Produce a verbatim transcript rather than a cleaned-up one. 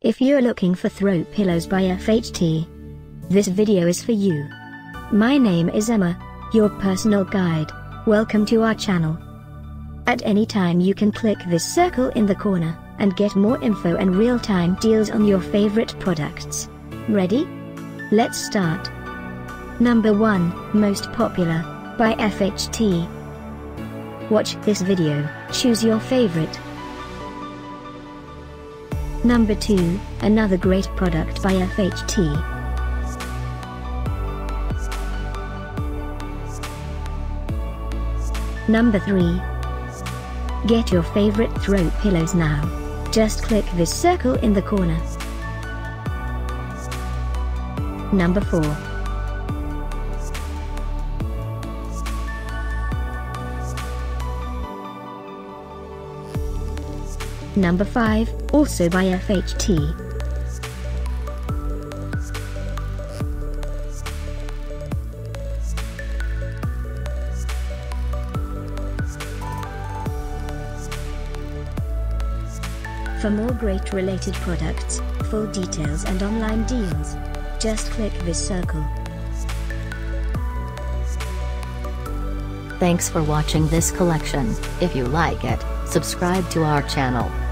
If you're looking for throw pillows by F H T, this video is for you. My name is Emma, your personal guide. Welcome to our channel. At any time you can click this circle in the corner, and get more info and real-time deals on your favorite products. Ready? Let's start. Number one, Most Popular, by F H T. Watch this video, choose your favorite. Number two, another great product by F H T. Number three. Get your favorite throw pillows now. Just click this circle in the corner. Number four. Number five, also by F H T. For more great related products, full details and online deals, just click this circle. Thanks for watching this collection. If you like it, subscribe to our channel.